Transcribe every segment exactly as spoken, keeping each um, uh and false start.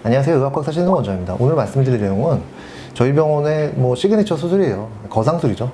안녕하세요. 의학과학사 신성원장입니다. 오늘 말씀드릴 내용은 저희 병원의 뭐 시그니처 수술이에요. 거상술이죠.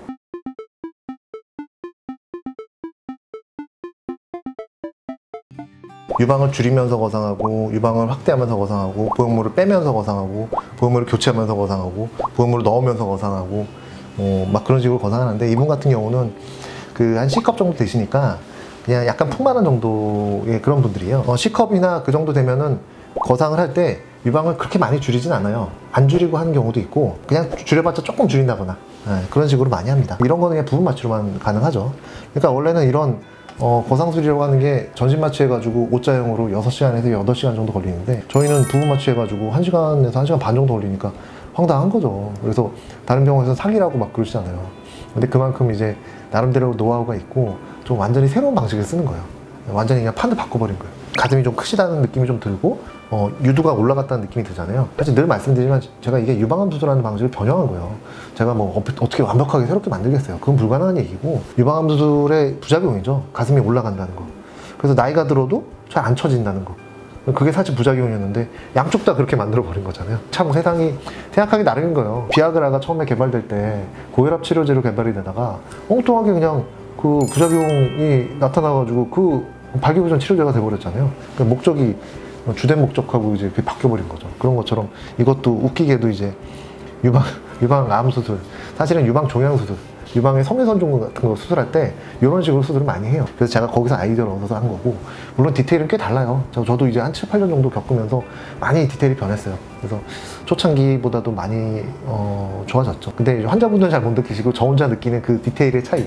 유방을 줄이면서 거상하고, 유방을 확대하면서 거상하고, 보형물을 빼면서 거상하고, 보형물을 교체하면서 거상하고, 보형물을 넣으면서 거상하고, 어, 막 그런 식으로 거상하는데, 이분 같은 경우는 그 한 C컵 정도 되시니까 그냥 약간 풍만한 정도의 그런 분들이에요. 어, C컵이나 그 정도 되면은 거상을 할 때 유방을 그렇게 많이 줄이진 않아요. 안 줄이고 하는 경우도 있고, 그냥 줄여봤자 조금 줄인다거나, 네, 그런 식으로 많이 합니다. 이런 거는 그냥 부분 마취로만 가능하죠. 그러니까 원래는 이런 어, 거상술이라고 하는 게 전신 마취해가지고 오자형으로 여섯 시간에서 여덟 시간 정도 걸리는데, 저희는 부분 마취해가지고 한 시간에서 한 시간 반 정도 걸리니까 황당한 거죠. 그래서 다른 병원에서 사기라고 막 그러시잖아요. 근데 그만큼 이제 나름대로 노하우가 있고 좀 완전히 새로운 방식을 쓰는 거예요. 완전히 그냥 판을 바꿔버린 거예요. 가슴이 좀 크시다는 느낌이 좀 들고, 어, 유두가 올라갔다는 느낌이 들잖아요. 사실 늘 말씀드리지만 제가 이게 유방암 수술하는 방식을 변형한 거예요. 제가 뭐 어, 어떻게 완벽하게 새롭게 만들겠어요. 그건 불가능한 얘기고, 유방암 수술의 부작용이죠. 가슴이 올라간다는 거. 그래서 나이가 들어도 잘 안 처진다는 거. 그게 사실 부작용이었는데 양쪽 다 그렇게 만들어 버린 거잖아요. 참 세상이 생각하기 나름인 거예요. 비아그라가 처음에 개발될 때 고혈압 치료제로 개발이 되다가 엉뚱하게 그냥 그 부작용이 나타나가지고 그 발기부전 치료제가 돼버렸잖아요. 그러니까 목적이 주된 목적하고 이제 바뀌어버린 거죠. 그런 것처럼 이것도 웃기게도 이제 유방, 유방암 수술, 사실은 유방 종양 수술, 유방의 섬유선 종근 같은 거 수술할 때 이런 식으로 수술을 많이 해요. 그래서 제가 거기서 아이디어를 얻어서 한 거고, 물론 디테일은 꽤 달라요. 저도 이제 한 칠, 팔 년 정도 겪으면서 많이 디테일이 변했어요. 그래서 초창기보다도 많이 어, 좋아졌죠. 근데 환자분들은 잘 못 느끼시고 저 혼자 느끼는 그 디테일의 차이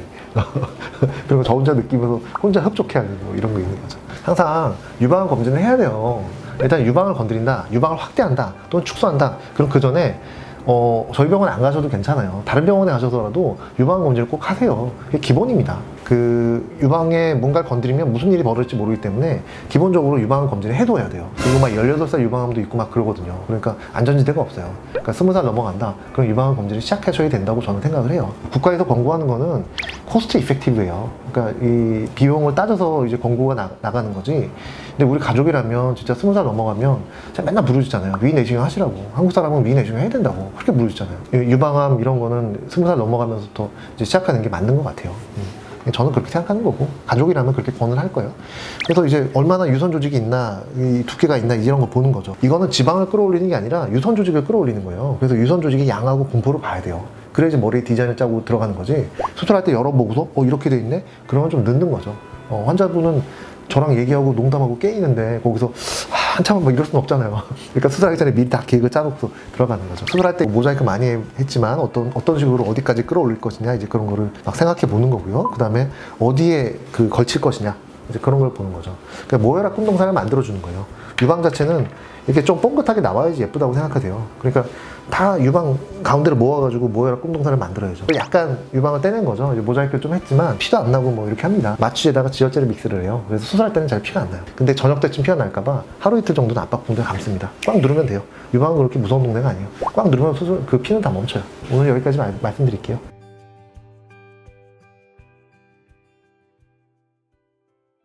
그리고 저 혼자 느끼면서 혼자 흡족해하는 뭐 이런 거 있는 거죠. 항상 유방암 검진을 해야 돼요. 일단 유방을 건드린다, 유방을 확대한다 또는 축소한다, 그럼 그 전에 어, 저희 병원에 안 가셔도 괜찮아요. 다른 병원에 가셔서라도 유방 검진을 꼭 하세요. 그게 기본입니다. 그 유방에 뭔가를 건드리면 무슨 일이 벌어질지 모르기 때문에 기본적으로 유방 검진을 해둬야 돼요. 그리고 막 열여덟 살 유방암도 있고 막 그러거든요. 그러니까 안전지대가 없어요. 그러니까 스무 살 넘어간다, 그럼 유방 검진을 시작하셔야 된다고 저는 생각을 해요. 국가에서 권고하는 거는 코스트 이펙티브예요. 그러니까 이 비용을 따져서 이제 권고가 나, 나가는 거지. 근데 우리 가족이라면 진짜 스무 살 넘어가면 제가 맨날 부르짖잖아요. 위내시경 하시라고. 한국 사람은 위내시경 해야 된다고 그렇게 부르짖잖아요. 유방암 이런 거는 스무 살 넘어가면서부터 이제 시작하는 게 맞는 것 같아요. 음. 저는 그렇게 생각하는 거고, 가족이라면 그렇게 권을 할 거예요. 그래서 이제 얼마나 유선 조직이 있나, 이 두께가 있나, 이런 걸 보는 거죠. 이거는 지방을 끌어올리는 게 아니라 유선 조직을 끌어올리는 거예요. 그래서 유선 조직이 양하고 공포를 봐야 돼요. 그래야지 머리에 디자인을 짜고 들어가는 거지, 수술할 때 열어보고서 어 이렇게 돼 있네? 그러면 좀 늦는 거죠. 어, 환자분은 저랑 얘기하고 농담하고 깨이는데 거기서 아, 한참은 뭐 이럴 수는 없잖아요. 그러니까 수술하기 전에 미리 다 계획을 짜놓고 들어가는 거죠. 수술할 때 모자이크 많이 했지만 어떤 어떤 식으로 어디까지 끌어올릴 것이냐, 이제 그런 거를 막 생각해 보는 거고요. 그 다음에 어디에 그 걸칠 것이냐, 이제 그런 걸 보는 거죠. 그러니까 모혈압 꿈동산을 만들어주는 거예요. 유방 자체는 이렇게 좀 뻥긋하게 나와야지 예쁘다고 생각하세요. 그러니까 다 유방 가운데를 모아가지고 모혈압 꿈동산을 만들어야죠. 약간 유방을 떼낸 거죠. 이제 모자이크를 좀 했지만 피도 안 나고 뭐 이렇게 합니다. 마취에다가 지혈제를 믹스를 해요. 그래서 수술할 때는 잘 피가 안 나요. 근데 저녁 때쯤 피가 날까봐 하루 이틀 정도는 압박봉들 감습니다. 꽉 누르면 돼요. 유방은 그렇게 무서운 동네가 아니에요. 꽉 누르면 수술 그 피는 다 멈춰요. 오늘 여기까지 말, 말씀드릴게요.